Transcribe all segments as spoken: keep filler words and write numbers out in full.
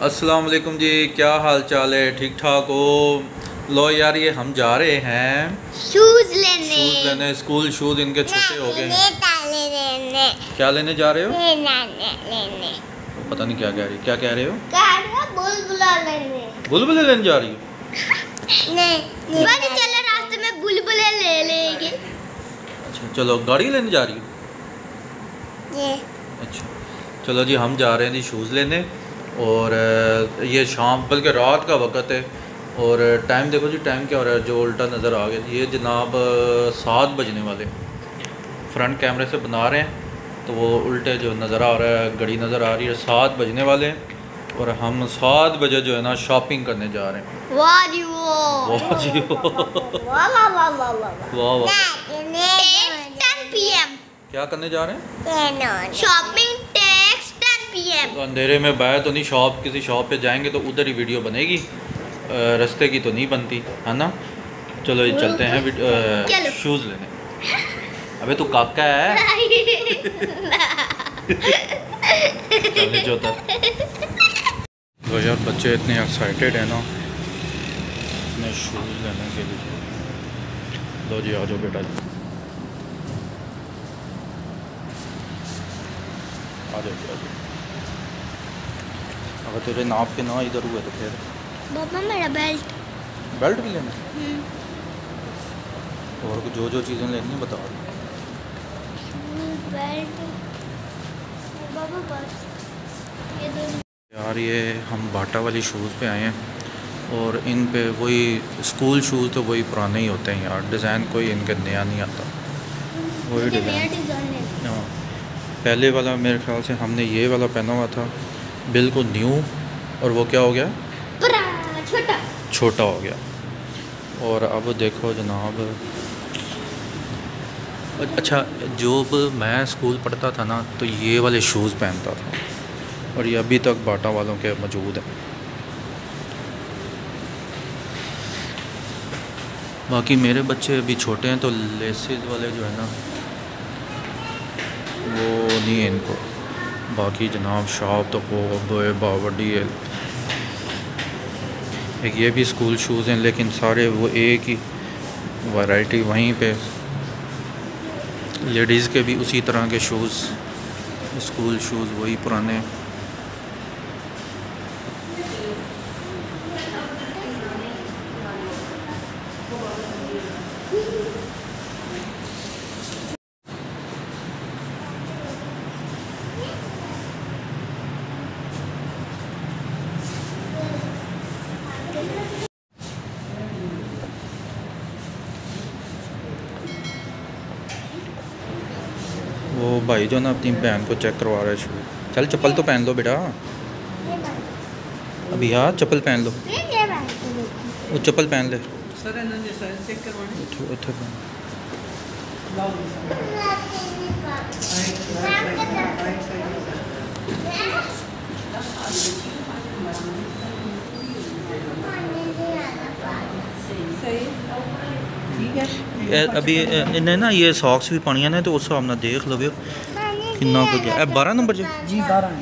अस्सलाम वालेकुम जी, क्या हाल चाल है? ठीक ठाक हो? लो यार, ये हम जा रहे हैं शूज लेने शूज़ लेने। स्कूल शूज़ इनके छोटे हो गए हैं। लेने क्या लेने जा रहे हो? लेने पता नहीं क्या कह रही क्या कह रहे हो? बुलबुला लेने बुलबुले लेने जा रही हो? नहीं बस चलो रास्ते में बुलबुले ले लेंगे। अच्छा चलो, गाड़ी लेने जा रही हो? ये अच्छा चलो जी, हम जा रहे हैं जी शूज़ लेने। और ये शाम बल्कि रात का वक्त है। और टाइम देखो जी, टाइम क्या हो रहा है जो उल्टा नज़र आ गया। ये जनाब सात बजने वाले, फ्रंट कैमरे से बना रहे हैं तो वो उल्टे जो नज़र आ रहा है, घड़ी नज़र आ रही है, सात बजने वाले हैं। और हम सात बजे जो है ना शॉपिंग करने जा रहे हैं। वाह जी वाह वाह जी वाह वाह वाह वाह वाह वाह। टेन पी एम क्या करने जा रहे हैं? Shopping takes ten P M. अंधेरे में बाहर तो नहीं, शॉप किसी शॉप पे जाएंगे तो उधर ही वीडियो बनेगी, रास्ते की तो नहीं बनती है ना। चलो ये चलते हैं शूज़ लेने। अबे तू काका है चलने जो था। तो यार बच्चे इतने एक्साइटेड हैं ना अपने शूज़ लेने के लिए। लो जी आ जाओ बेटा जी, आ जाओ आ जाओ। अगर तेरे नाप के ना इधर हुए तो फिर पापा मेरा बेल्ट बेल्ट भी लेना है। और जो जो चीज़ें लेनी है बता। बेल्ट बाबा बस ये दो। यार ये हम बाटा वाली शूज़ पे आए हैं और इन पे वही स्कूल शूज़ तो वही पुराने ही होते हैं यार, डिज़ाइन कोई इनके नया नहीं आता, वही डिज़ाइन। हाँ पहले वाला मेरे ख्याल से हमने ये वाला पहना हुआ था बिल्कुल न्यू, और वो क्या हो गया, छोटा छोटा हो गया। और अब देखो जनाब, अच्छा जब मैं स्कूल पढ़ता था ना तो ये वाले शूज़ पहनता था और ये अभी तक बाटा वालों के मौजूद हैं। बाकी मेरे बच्चे अभी छोटे हैं तो लेसेस वाले जो है ना वो नहीं है इनको। बाकी जनाब शॉप तो वो बावड़ी है। एक ये भी स्कूल शूज़ हैं लेकिन सारे वो एक ही वैरायटी। वहीं पे लेडीज़ के भी उसी तरह के शूज़, स्कूल शूज़ वही पुराने। वो भाई जो ना अपनी बहन को चेक करवा रहा है शूज़। चल चप्पल तो पहन लो बेटा, अभी हाँ चप्पल पहन लो, वो चप्पल पहन ले। उठो उठो पहन। अभी इन्हें ना ये सॉक्स भी पानिया ने तो उस हिसाब ना देख लो कितना कुछ है। बारह नंबर जी बारह।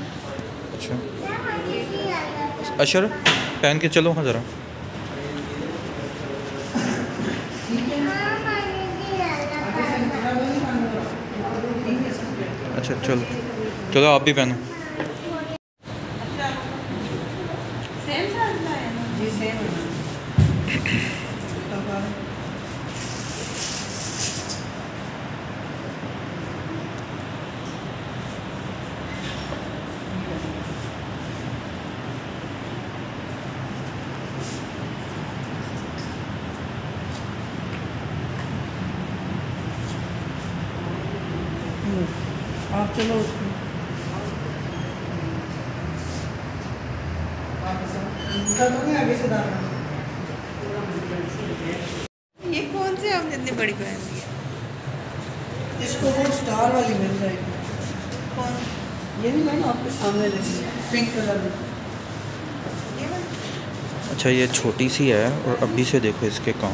अच्छा अशर पहन के चलो हाँ ज़रा। अच्छा चलो चलो आप भी पहनो। आप चलो ये कौन सी आपने इतनी बड़ी पहन ली है? इसको वो स्टार वाली मिल जाएगी। कौन? ये नहीं मैंने आपके सामने देखी पिंक कलर में। अच्छा ये छोटी सी है और अभी से देखो इसके काम।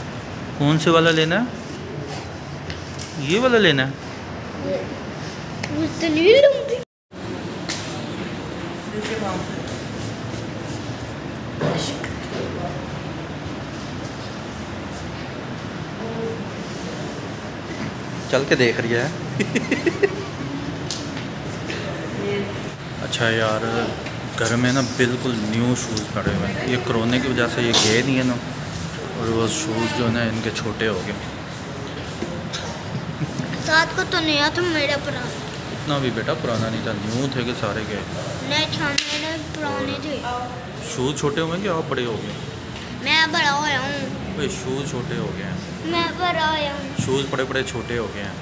कौन से वाला लेना है? ये वाला लेना है? उतनी लंबी। देखिए वहाँ पे। चल के देख रही है। अच्छा यार, घर में ना बिल्कुल न्यू शूज़ पड़े हुए हैं। ये कोरोना की वजह से ये गए नहीं है ना, और वो शूज़ जो है ना इनके छोटे हो गए। साथ को तो नया था मेरा पुराना। इतना भी बेटा पुराना नहीं था, न्यू थे कि सारे गए। नहीं था, मेरे पुराने थे। शूज़ छोटे हुए कि आप बड़े हो गए? मैं बड़ा होया हूँ। भाई शूज़ छोटे हो गए हैं। मैं बड़ा होया हूँ। शूज़ बड़े बड़े छोटे हो गए हैं।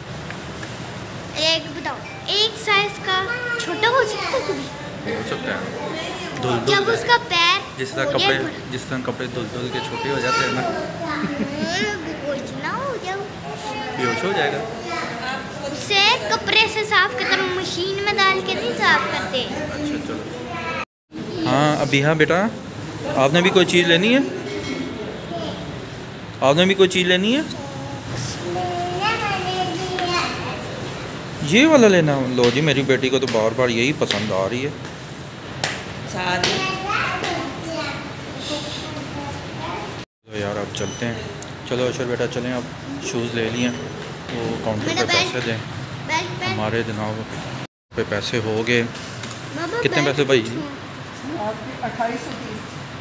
एक बताओ, एक साइज का छोटा हो सकता है कभी? हो सकता है, धुल धुल जब उसका पैर जिस तरह हो कपड़े गया बड़ा। जिस तरह कपड़े धुल धुल के छोटे हो जाते हैं ना, बेहोश ना हो जाओ। बेहोश हो जाएगा। उसे कपड़े से साफ करते, मशीन में डाल के नहीं साफ करते। अच्छा चलो। हाँ अभी, हाँ बेटा, आपने भी कोई चीज़ लेनी है? आपने भी कोई चीज़ लेनी है? ये वाला लेना? लो जी, मेरी बेटी को तो बार बार यही पसंद आ रही है। सारी तो यार अब चलते हैं। चलो अशर बेटा चलें, अब शूज़ ले लिए, वो काउंटर पे मेरा पैसे दें। बेल्ट बेल्ट हमारे जनाब पे पैसे हो गए। बाबा, कितने बेल्ट पैसे भाई? पूछो। आपकी अट्ठाईस सौ तीस।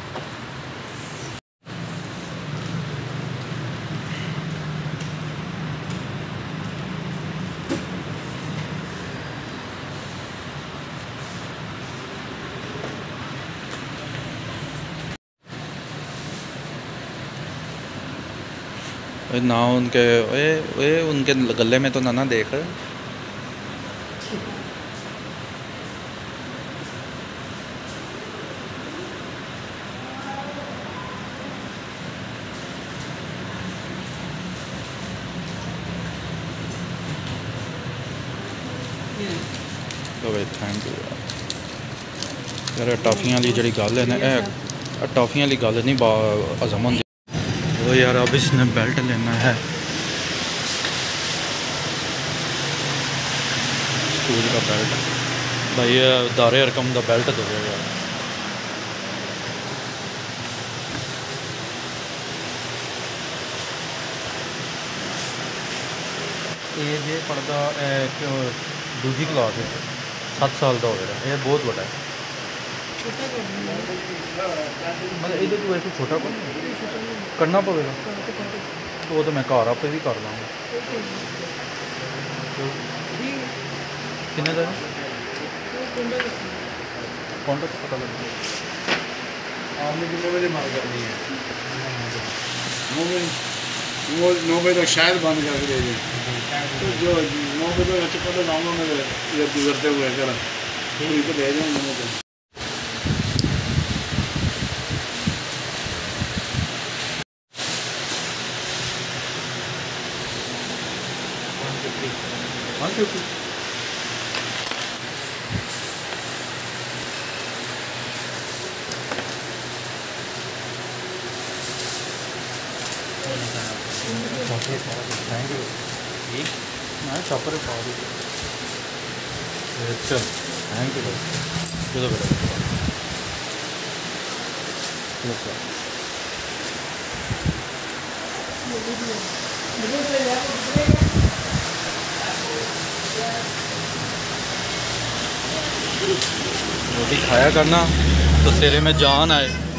ना उनके ए, ए, उनके गले में तो ना ना देख। तो भाई थैंक यू यार। टॉफियां वाली जी गल है ना, ए टॉफियां वाली गल नहीं हजम होंदी। तो यार अब इसने बेल्ट लेना है, स्कूल का बेल्ट। भाई दारे अरकम का बेल्ट दो यार। ये जे पढ़ता दूजी क्लास है, सत्त साल का हो गया। ये बहुत बड़ा है, मतलब ये तो वैसे छोटा को करना पड़ेगा। तो वो तो मैं घर आपे भी कर लाँगा। कितने का कॉन्टेक्ट पता लग आपने कितने बजे मार करनी है? नौ बजे। वो नौ बजे तक शायद बंद करके दे दें, तो जो नौ बजे तक अच्छा पता लाऊंगा मैं इधर गुजरते हुए कर ठीक है, दे जाऊँगा मैं तो। One fifty thank you. मैं चॉपर पा दी। चल थैंक यू। चलो बेटा रोटी खाया करना तो तेरे में जान आए।